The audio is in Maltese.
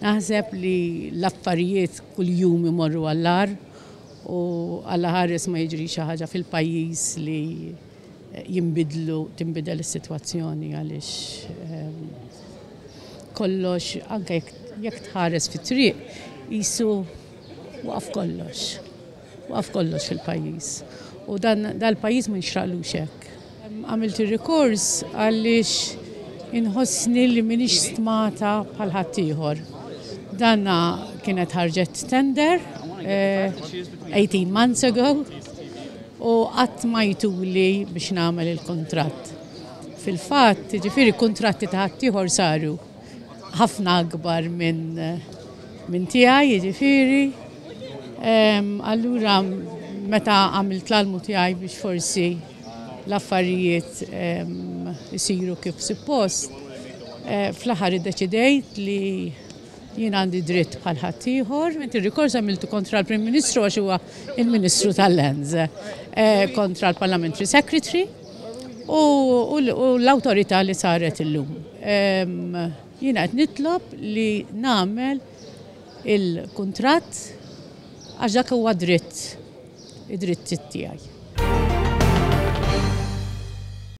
Naħseb li l-affarijiet kuljum imorru għall-ar u għall-ħares ma jiġri xi ħaġa fil-pajjiż li tinbidel is-sitwazzjoni għaliex kollox anke jekk tħares fit-triq qisu waqaf kollox fil-pajjiż. U dan dal-pajjiż ma nixraqlux hekk. Għamilt ir-rikors għaliex inħossni li m'iniex stmata bħal ħaddieħor. Danna kienet ħarġet tender 18 months ago u qatt ma jtuli biex nagħmel il-kuntratt. Fil-fatt, ġifieri kuntratti ta' ħaddieħor saru ħafna akbar minn tiegħi, jiġifieri. Allura meta għamilt l-almu tiegħi biex forsi l-affarijiet isiru kif suppost, fl-aħħar iddeċidejt li jien għandi dritt bħal ħaddieħor. Ir-rikors għamiltu kontra l-Prim Ministru għax huwa il-Ministru tal-Lands, kontra l-Parliamentary Secretary u l-awtorità li saret illum. Jien qed nitlob li nagħmel il-kuntratt għax dak huwa dritt, id-dritt tiegħi.